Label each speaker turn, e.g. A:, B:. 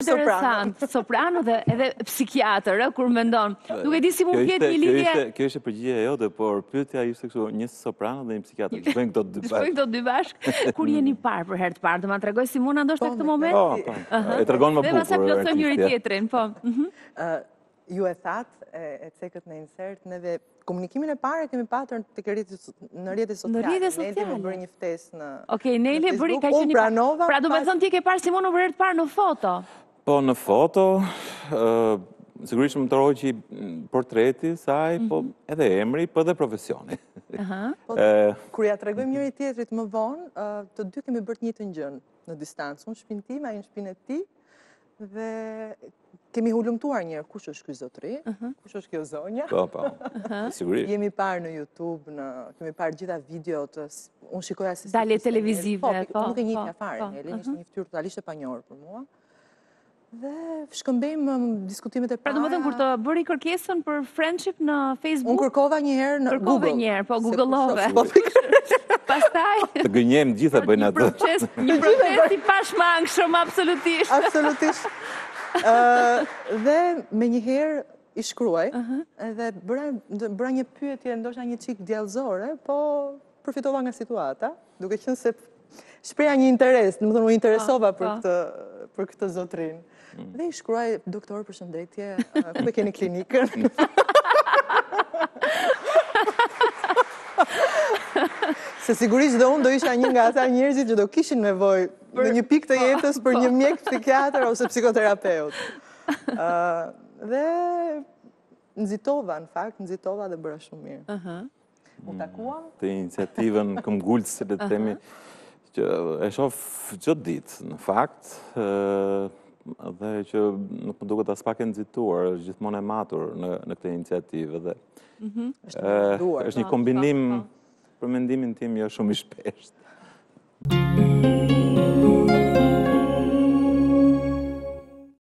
A: interesant. Soprano dhe edhe psikiatër, kur mendon. Nuk e di si mund ketë një lidhje.
B: Kjo ishte përgjigja jote, por pyetja ishte kështu, një soprano dhe një psikiatër. Shkojnë këto dy bashkë.
A: Shkojnë këto dy bashkë. Kur jeni parë për herë të parë, do ma tregoj Simona ndoshta këtë moment?
B: Po. E tregon më bukur.
A: Dhe pastaj plotësojmë njëri tjetrin, po.
C: Ju e thatë, e cekët në insert, neve komunikimin e parë kemi patër në rrjetet sociale. Neli më bërë një ftesë në
A: Okej, Neli bëri ka qenë. Pra do me thënë ti ke parë Simona për herë të parë në foto.
B: Po në foto, sigurisht më tërhoqi portreti saj, po edhe emri, po edhe profesioni.
C: Kur ja tregojmë njëri tjetrit më vonë, të dy kemi bërë të njëjtën gjë në distancë. Unë shpinë tim, ai në shpinë e tij, dhe kemi hulumtuar njërë kush është ky zotri, kush është kjo zonja.
B: Po, sigurisht.
C: Jemi parë në YouTube, kemi parë gjitha videot, unë shikoja si...
A: Dalje televizive, po.
C: Nuk e njihja fare, Neli, ishte një fytyrë totalisht e panjohur për mua. Dhe shkëmbejmë diskutimet e para.
A: Pra do më thënë, kur të bëri kërkesën për friendship në Facebook?
C: Unë kërkova njëherë në Google.
A: Kërkove njëherë, po, Google-ove. Pastaj...
B: Të gënjem gjitha bëjnë atë.
A: Një proces i pashmangshëm, absolutisht.
C: Absolutisht. Dhe me njëherë i shkruaj, edhe bëra një pyetje, ndoshta një çik djallëzore, po përfitova nga situata, duke qenë se shpreha një interes, do të thonë u interesova për këtë zotrin. Dhe i shkruaj, doktor, përshëndetje, ku e keni klinikën? Se sigurisht dhe unë do isha një nga ata njerëzit që do kishin nevojë në një pikë të jetës për një mjek psikiatër ose psikoterapeut. Dhe nxitova, në fakt, dhe bëra shumë mirë. U takuam?
B: Të iniciativën këmbgulës, si le të themi, që e shoh çdo ditë, në fakt, dhe që nuk më duket as pak e nxituar, është gjithmonë e matur në këtë iniciativë dhe është një kombinim për mendimin tim jo shumë i shpeshtë.